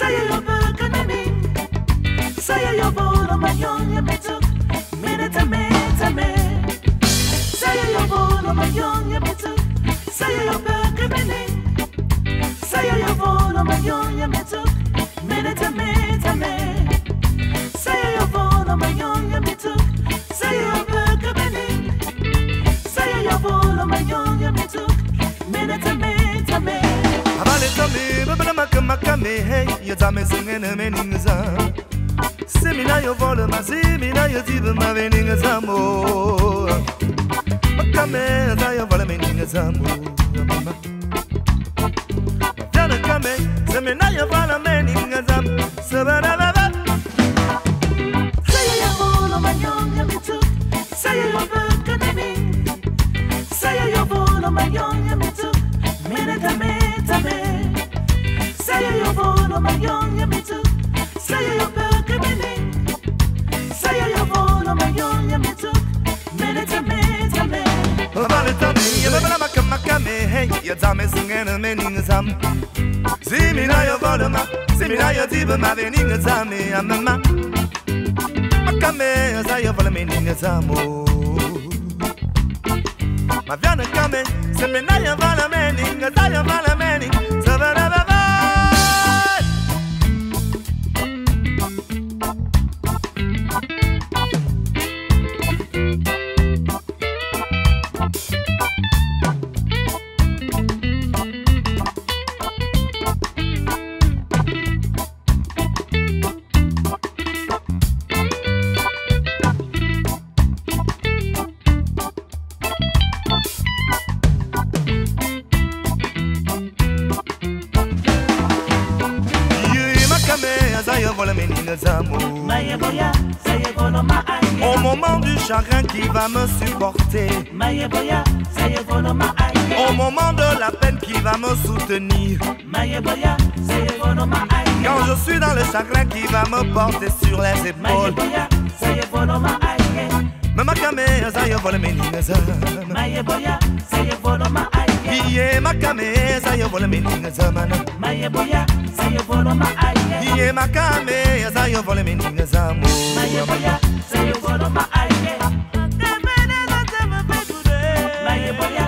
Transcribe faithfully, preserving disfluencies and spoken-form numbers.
Say you love me, say you volo ma young you metu, minute a minute a minute. Say you volo ma young you metu, say you love me, say you volo ma young you metu, minute a minute a minute. Say you volo ma young you metu, say you love me, say you volo ma young you metu, minute a minute a minute. Hey, you tell me singing a meaning is a Semina, you follow my Semina, you even my meaning is a more. Come in, I follow meaning is a more. Then come in, Semina, you follow meaning is a Savannah. Say you follow my young, you too. Say you love me. Say you follow my young, you too. Minute a minute a minute. Say you follow my young, you too. Say you love me. Say you follow my young, you too. Minute a minute a minute. About it, tell me, you're a macam, hey, you're Tommy singing a meaning is some. See me now, you follow my, see me now, you're even my meaning is a me, I'm a man. Macame, as I follow meaning is a more. My Viana coming, see me now, you follow meaning, as I follow meaning, so that au moment du chagrin qui va me supporter, au moment de la peine qui va me soutenir, quand je suis dans le chagrin qui va me porter sur les épaules. Mama kame azayo vole meningaza. Maye boya, say you follow my eye. Iye makame azayo vole meningaza mana. Maye boya, say you follow my eye. Iye makame azayo vole meningaza mo. Maye boya, say you follow my eye. Maye boya.